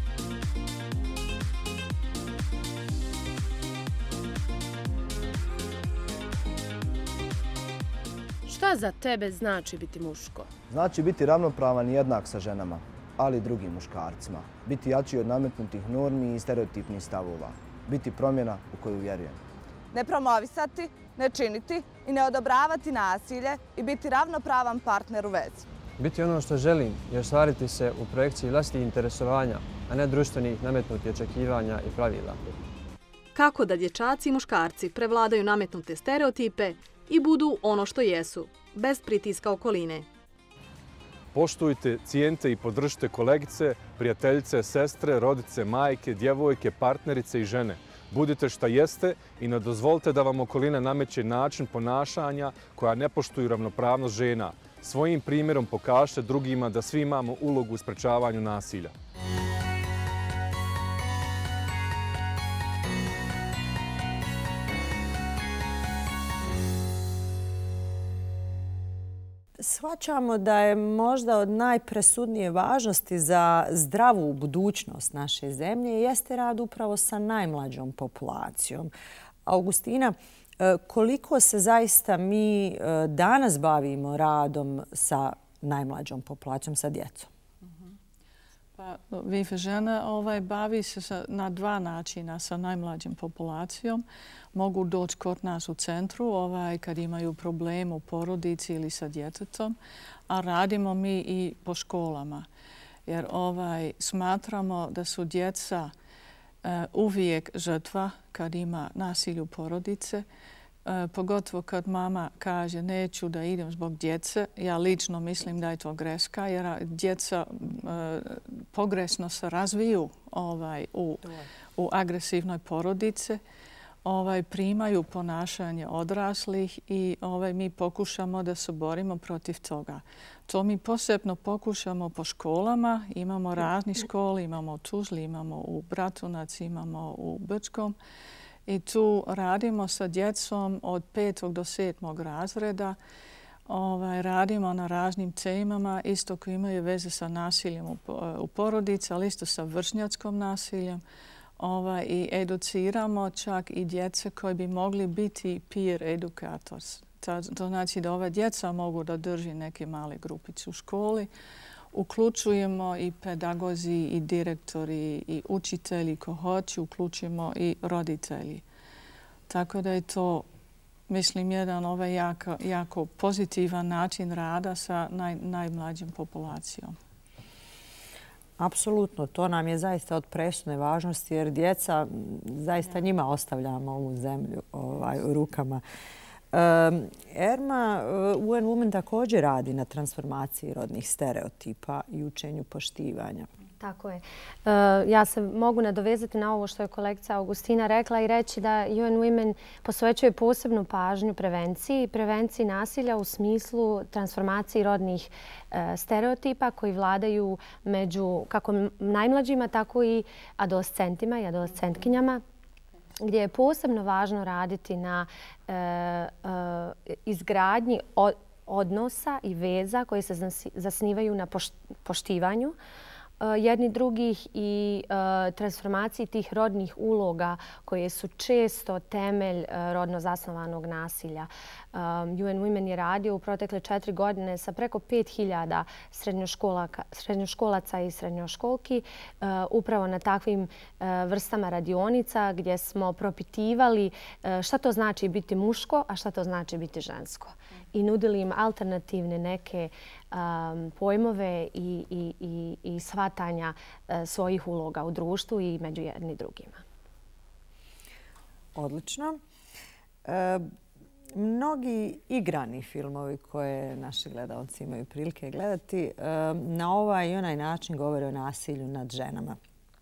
Šta za tebe znači biti muško? Znači biti ravnopravan i jednak sa ženama, ali i drugim muškarcima. Biti jači od nametnutih normi i stereotipnih stavova. Biti promjena u koju vjerujem. Ne promovisati, ne činiti i ne odobravati nasilje i biti ravnopravan partner u vezi. Biti ono što želim i ostvariti se u projekciji vlastitih interesovanja, a ne društvenih nametnutih očekivanja i pravila. Kako da dječaci i muškarci prevladaju nametnute stereotipe i budu ono što jesu, bez pritiska okoline. Poštujte, cijenite i podržite kolegice, prijateljice, sestre, rodice, majke, djevojke, partnerice i žene. Budite šta jeste i ne dozvolite da vam okolina nameće način ponašanja koja ne poštuju ravnopravnost žena. Svojim primjerom pokažite drugima da svi imamo ulogu u sprečavanju nasilja. Shvaćamo da je možda od najpresudnije važnosti za zdravu budućnost naše zemlje jeste rad upravo sa najmlađom populacijom. Augustina, koliko se zaista mi danas bavimo radom sa najmlađom populacijom, sa djecom? Pa, V I F žena ovaj, bavi se sa, na dva načina sa najmlađim populacijom. Mogu doći kod nas u centru ovaj, kad imaju problem u porodici ili sa djetetom, a radimo mi i po školama. Jer ovaj, smatramo da su djeca uh, uvijek žrtva kad ima nasilje u porodice. Uh, pogotovo kad mama kaže neću da idem zbog djece. Ja lično mislim da je to greška jer djeca uh, pogrešno se razviju ovaj, u, u agresivnoj porodici. Ovaj, primaju ponašanje odraslih i ovaj, mi pokušamo da se borimo protiv toga. To mi posebno pokušamo po školama. Imamo razni škole, imamo u Tuzli, imamo u Bratunac, imamo u Brčkom. I tu radimo sa djecom od petog do sedmog razreda. Ovaj, radimo na raznim temama, isto koji imaju veze sa nasiljem u, u porodici, ali isto sa vršnjačkom nasiljem. Ovaj, I educiramo čak i djece koji bi mogli biti peer educators. To znači da ove djeca mogu da drži neke male grupice u školi. Uključujemo i pedagozi, i direktori, i učitelji ko hoće, uključujemo i roditelji. Tako da je to, mislim, jedan ovaj jako, jako pozitivan način rada sa naj, najmlađim populacijom. Apsolutno, to nam je zaista od presudne važnosti jer djeca, zaista njima ostavljamo ovu zemlju ovaj, u rukama. Erma, U N Women također radi na transformaciji rodnih stereotipa i učenju poštivanja. Tako je. Ja se mogu nadovezati na ovo što je kolegica Augustina rekla i reći da U N Women posvećuje posebnu pažnju prevenciji, prevenciji nasilja u smislu transformacije rodnih stereotipa koji vladaju među kako najmlađima, tako i adolescentima i adolescentkinjama, gdje je posebno važno raditi na e, e, izgradnji odnosa i veza koje se zasnivaju na poštivanju jedni drugih i transformaciji tih rodnih uloga koje su često temelj rodno zasnovanog nasilja. U N Women je radio u protekle četiri godine sa preko pet hiljada srednjoškolaca i srednjoškolki upravo na takvim vrstama radionica gdje smo propitivali šta to znači biti muško, a šta to znači biti žensko. I nudili im alternativne neke um, pojmove i, i, i, i shvatanja uh, svojih uloga u društvu i među jedni drugima. Odlično. E, mnogi igrani filmovi koje naši gledalci imaju prilike gledati e, na ovaj i onaj način govore o nasilju nad ženama.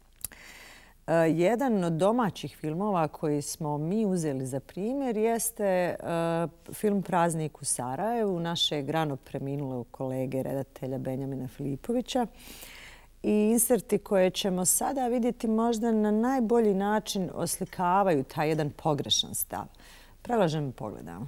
Jedan od domaćih filmova koji smo mi uzeli za primjer jeste film Praznik u Sarajevu našeg rano preminulog kolege redatelja Benjamina Filipovića. I inserti koje ćemo sada vidjeti možda na najbolji način oslikavaju taj jedan pogrešan stav. Predlažem pogledamo.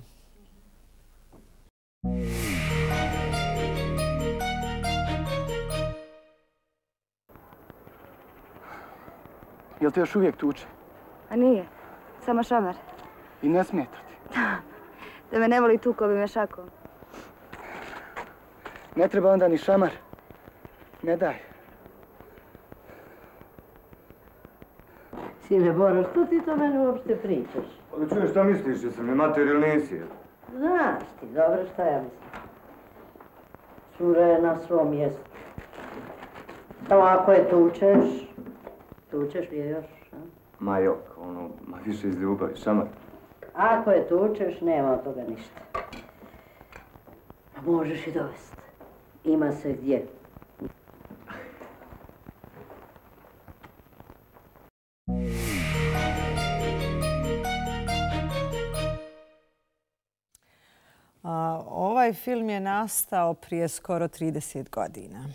Jel te još uvijek tuče? A nije. Samo šamar. I ne smeta ti? Da me ne voli tu ko bi me šakom. Ne treba onda ni šamar. Ne daj. Sine Boro, što ti to mene uopšte pričaš? Ali čuješ, šta misliš, da sam je mater ili nisi? Znaš ti, dobro, šta ja mislim. Cura je na svom mjestu. Samo ako je tučeš, tučeš li je još? A? Ma jok, ono, ma više iz ljubavi, šamar. Ako je tučeš, nema od toga ništa. A možeš i dovesti. Ima se gdje. Ovaj film je nastao prije skoro trideset godina.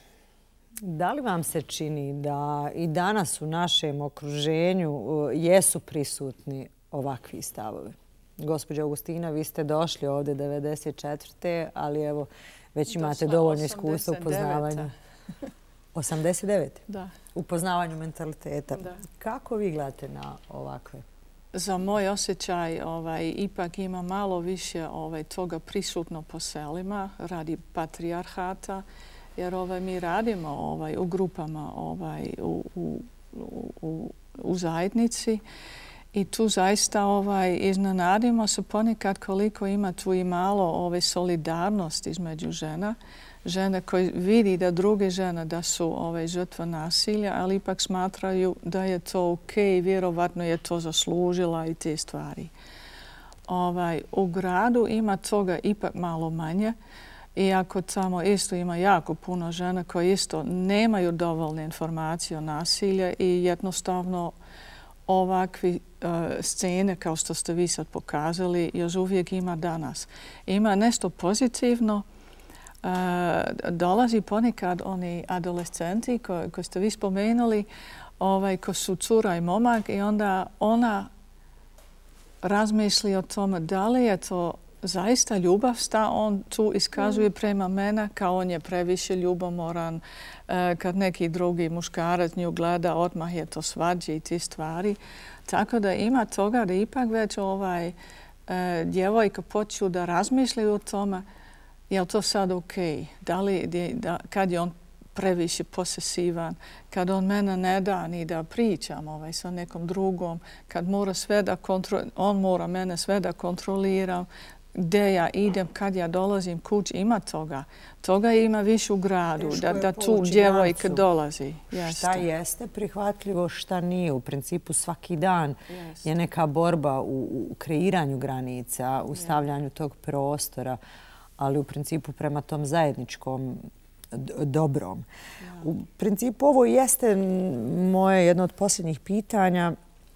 Da li vam se čini da i danas u našem okruženju jesu prisutni ovakvi stavovi? Gospođa Augustina, vi ste došli ovdje devedeset četvrte ali evo, već imate dovoljno iskustva u poznavanju. osamdeset devete Da. U poznavanju mentaliteta. Kako vi gledate na ovakve? Za moj osjećaj ovaj, ipak ima malo više ovaj, toga prisutno po selima radi patrijarhata, jer ovaj, mi radimo ovaj, u grupama ovaj, u, u, u, u zajednici i tu zaista ovaj, iznenadimo se ponekad koliko ima tu i malo ove solidarnost između žena. Žene koje vidi da druge žene da su ove, žrtve nasilja, ali ipak smatraju da je to ok i vjerovatno je to zaslužila i te stvari. Ovaj, u gradu ima toga ipak malo manje, iako tamo isto ima jako puno žena koje isto nemaju dovoljne informacije o nasilju i jednostavno ovakvi uh, scene, kao što ste vi sad pokazali, još uvijek ima danas. Ima nešto pozitivno. Uh, dolazi ponekad oni adolescenti koji ko ste vi spomenuli, ovaj, ko su cura i momak i onda ona razmisli o tome da li je to zaista ljubav, šta on tu iskazuje prema mene, kao on je previše ljubomoran, uh, kad neki drugi muškarac nju gleda, odmah je to svađe i ti stvari. Tako da ima toga da ipak već ovaj, uh, djevojka počnu da razmišljaju o tome je li to sad ok? Da li, da, kad je on previše posesivan, kad on mene ne da ni da pričam ovaj, sa nekom drugom, kad mora sve da kontro, on mora mene sve da kontroliram, gdje ja idem, kad ja dolazim kući, ima toga. Toga ima više u gradu, da, da tu djevojka dolazi. Jeste. Šta jeste prihvatljivo, šta nije. U principu svaki dan jeste. Je neka borba u, u kreiranju granica, u stavljanju tog prostora, ali u principu prema tom zajedničkom dobrom. U principu ovo jeste moje jedno od posljednjih pitanja.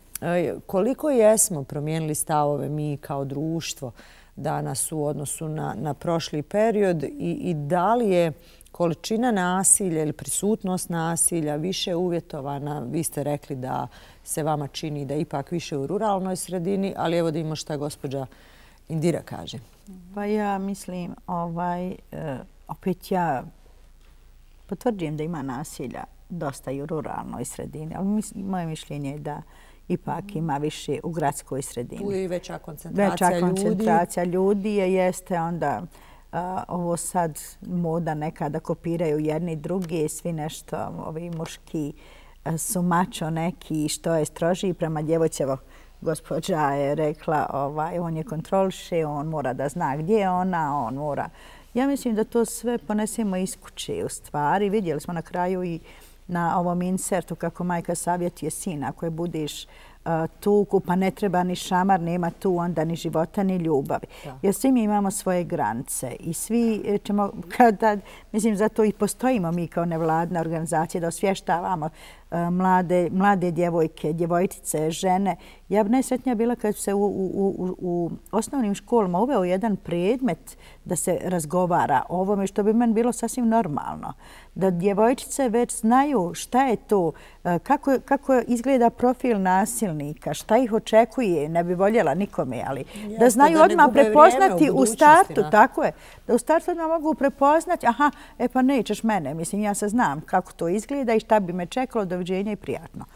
Koliko jesmo promijenili stavove mi kao društvo danas u odnosu na, na prošli period i, i da li je količina nasilja ili prisutnost nasilja više uvjetovana? Vi ste rekli da se vama čini da ipak više u ruralnoj sredini, ali evo da ima šta gospođa Indira kaže. Pa ja mislim, ovaj, opet ja potvrđujem da ima nasilja dosta i u ruralnoj sredini, ali moje mišljenje je da ipak ima više u gradskoj sredini. Tu je i veća koncentracija ljudi. Veća koncentracija ljudi je, jeste onda a, ovo sad moda nekada kopiraju jedni i drugi, svi nešto, ovi muški a, su mačo neki, što je strožiji prema djevojcevo. Gospođa je rekla, ovaj, on je kontroliše, on mora da zna gdje je ona, on mora... Ja mislim da to sve ponesemo iz kuće u stvari. Vidjeli smo na kraju i na ovom insertu kako majka savjetuje sina, ako je budiš uh, tuku, pa ne treba ni šamar, nema tu onda ni života ni ljubavi. Da. Jer svi mi imamo svoje granice i svi ćemo, kada, mislim, zato i postojimo mi kao nevladna organizacija da osvještavamo uh, mlade, mlade djevojke, djevojčice, žene. Ja bi najsretnija bila kad se u, u, u, u osnovnim školama uveo jedan predmet da se razgovara o ovome, što bi meni bilo sasvim normalno. Da djevojčice već znaju šta je to, kako, kako izgleda profil nasilnika, šta ih očekuje, ne bi voljela nikome, ali Jeste, da znaju da odmah prepoznati u, u startu, na. tako je, da u startu odmah mogu prepoznati, aha, e pa nećeš mene, mislim, ja se znam kako to izgleda i šta bi me čekalo, doviđenja i prijatno.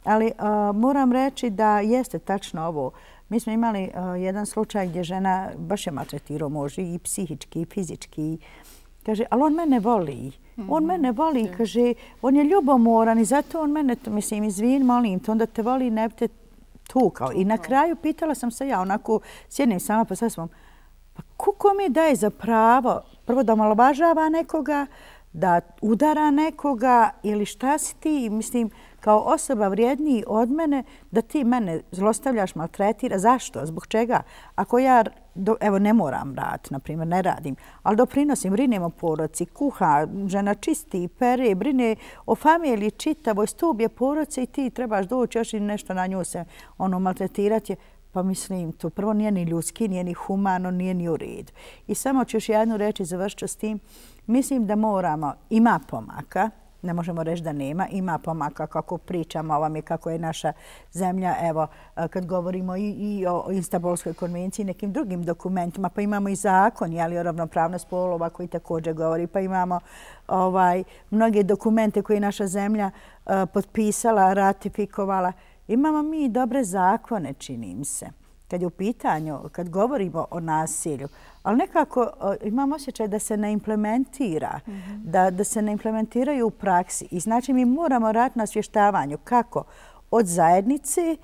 Ali moram reći da jeste tačno ovo. Mi smo imali jedan slučaj gdje žena baš je maltretirao muž i psihički i fizički. Kaže, ali on mene voli. On mene voli, kaže, on je ljubomoran i zato on mene, mislim, izvin, molim te, onda te voli i ne bi te tukao. I na kraju pitala sam se ja, onako sjednim sama pa sad svom, pa kako mi daje za pravo, prvo da omalovažava nekoga, da udara nekoga ili šta si ti, mislim, kao osoba vrijedniji od mene, da ti mene zlostavljaš, maltretira. Zašto? Zbog čega? Ako ja, do, evo, ne moram raditi, na primjer, ne radim, ali doprinosim, brinem o porodici, kuha, žena čisti, pere, brine o familiji čitavoj, stup je porodice i ti trebaš doći još i nešto na nju se ono, maltretirati. Pa mislim, to prvo nije ni ljudski, nije ni humano, nije ni u redu. I samo ću još jednu reći, završit ću s tim. Mislim da moramo, ima pomaka, ne možemo reći da nema, ima pomaka kako pričamo o ovome, kako je naša zemlja, evo, kad govorimo i, i o Istanbulskoj konvenciji i nekim drugim dokumentima, pa imamo i zakon, ali o ravnopravnost spolova koji također govori, pa imamo ovaj, mnoge dokumente koje je naša zemlja uh, potpisala, ratifikovala. Imamo mi dobre zakone, čini mi se, kad je u pitanju, kad govorimo o nasilju, ali nekako imam osjećaj da se ne implementira, mm-hmm. da, da se ne implementiraju u praksi. I znači mi moramo raditi na osvještavanju kako od zajednice,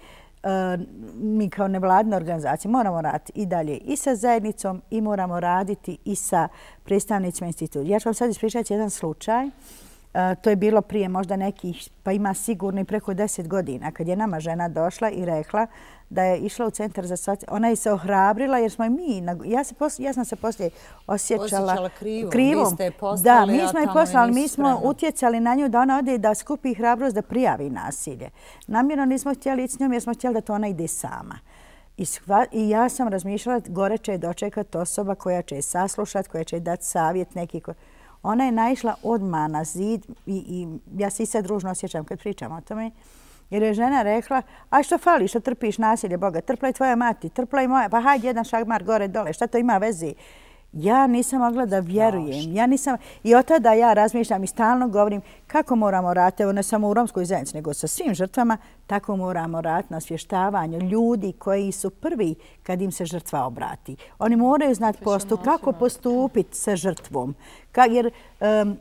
mi kao nevladine organizacije moramo raditi i dalje i sa zajednicom i moramo raditi i sa predstavnicima institucija. Ja ću vam sad ispričati jedan slučaj. Uh, to je bilo prije možda nekih, pa ima sigurno i preko deset godina, kad je nama žena došla i rekla da je išla u centar za socijalnu. Ona je se ohrabrila jer smo i mi, ja, se posle, ja sam se poslije osjećala, osjećala krivom. krivom. Vi ste je poslali, da, mi smo je poslali, mi smo utjecali na nju da ona ode da skupi hrabrost da prijavi nasilje. Namjerno nismo htjeli ići s njom jer smo htjeli da to ona ide sama. I, shva, I ja sam razmišljala, gore će je dočekati osoba koja će je saslušati, koja će je dati savjet neki ko... Ona je naišla odmah na zid i, i ja se i sad ružno osjećam kad pričam o tome. Jer je žena rekla, a što fali, što trpiš nasilje Boga? Trpla je tvoja mati, trpla je moja, pa hajde jedan šagmar gore dole, šta to ima veze? Ja nisam mogla da vjerujem. Ja nisam, i od tada ja razmišljam i stalno govorim kako moramo raditi, evo ne samo u romskoj zajednici, nego sa svim žrtvama, tako moramo raditi na osvještavanju ljudi koji su prvi kad im se žrtva obrati. Oni moraju znati postup, kako postupiti sa žrtvom. Ka, jer um,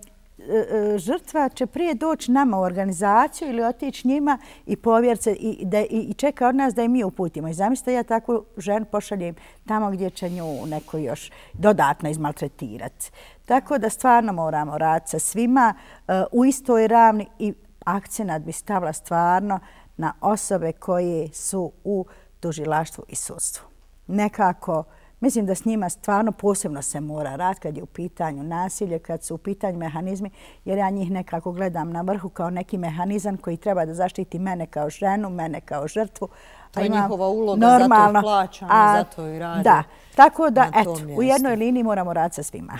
žrtva će prije doći nama u organizaciju ili otići njima i povjeriti se i, da, i, i čeka od nas da je mi uputimo. I zamislite, ja takvu ženu pošaljem tamo gdje će nju neko još dodatno izmaltretirati. Tako da stvarno moramo raditi sa svima uh, u istoj ravni i akcenat bi stavila stvarno na osobe koje su u tužilaštvu i sudstvu. Nekako mislim da s njima stvarno posebno se mora raditi kad je u pitanju nasilje, kad su u pitanju mehanizmi, jer ja njih nekako gledam na vrhu kao neki mehanizam koji treba da zaštiti mene kao ženu, mene kao žrtvu. To je njihova uloga, zato i plaćamo, zato i radi. Da, tako da eto, u jednoj liniji moramo raditi sa svima.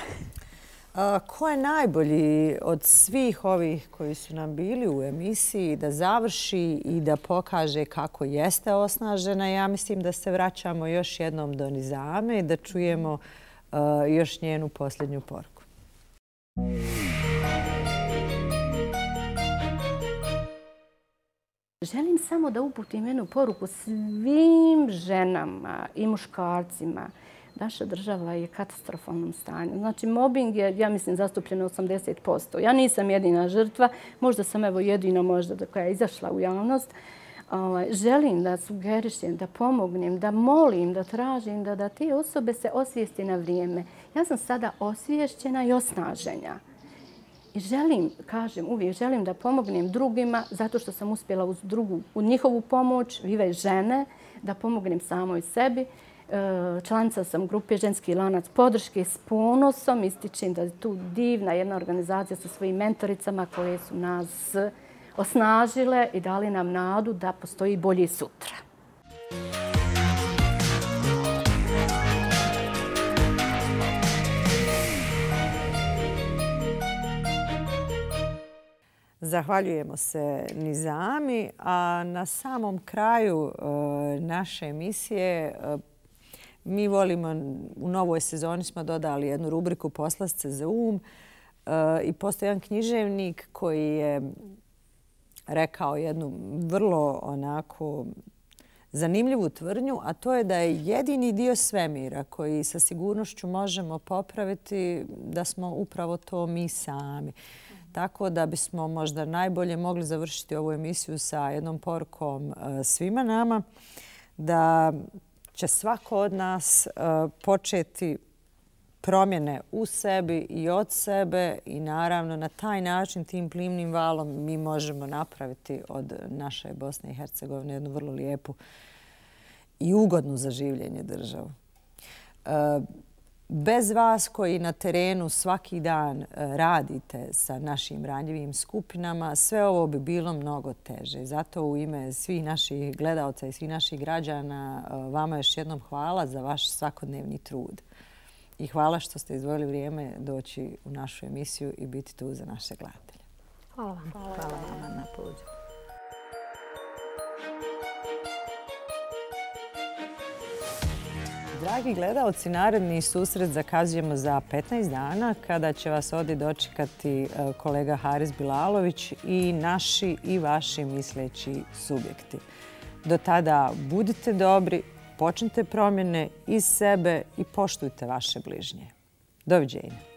A, ko je najbolji od svih ovih koji su nam bili u emisiji da završi i da pokaže kako jeste osnažena? Ja mislim da se vraćamo još jednom do Nizame i da čujemo uh, još njenu posljednju poruku. Želim samo da uputim jednu poruku svim ženama i muškarcima. Naša država je u katastrofalnom stanju. Znači, mobbing je, ja mislim, zastupljen osamdeset posto. Ja nisam jedina žrtva, možda sam evo jedina možda koja je izašla u javnost. Želim da sugerišem, da pomognem, da molim, da tražim, da, da te osobe se osvijesti na vrijeme. Ja sam sada osviješćena i osnaženja. I želim, kažem, uvijek želim da pomognem drugima zato što sam uspjela uz drugu, u njihovu pomoć, vive žene, da pomognem samoj sebi. Članica sam grupe Ženski lanac podrške, s ponosom ističem da je tu divna jedna organizacija sa svojim mentoricama koje su nas osnažile i dali nam nadu da postoji bolje sutra. Zahvaljujemo se Nizami, a na samom kraju naše emisije mi volimo, u novoj sezoni smo dodali jednu rubriku Poslasce za um i postoji jedan književnik koji je rekao jednu vrlo onako zanimljivu tvrdnju, a to je da je jedini dio svemira koji sa sigurnošću možemo popraviti da smo upravo to mi sami. Tako da bismo možda najbolje mogli završiti ovu emisiju sa jednom porukom svima nama, da će svako od nas početi promjene u sebi i od sebe i naravno na taj način, tim plimnim valom, mi možemo napraviti od naše Bosne i Hercegovine jednu vrlo lijepu i ugodnu za življenje državu. Bez vas koji na terenu svaki dan radite sa našim ranjivim skupinama, sve ovo bi bilo mnogo teže. Zato u ime svih naših gledalca i svih naših građana vama još jednom hvala za vaš svakodnevni trud. I hvala što ste izdvojili vrijeme doći u našu emisiju i biti tu za naše gledatelje. Hvala vam. Hvala vam na pozivu. Dragi gledalci, naredni susret zakazujemo za petnaest dana kada će vas ovdje dočekati kolega Haris Bilalović i naši i vaši misleći subjekti. Do tada budite dobri, počnite promjene iz sebe i poštujte vaše bližnje. Doviđenja.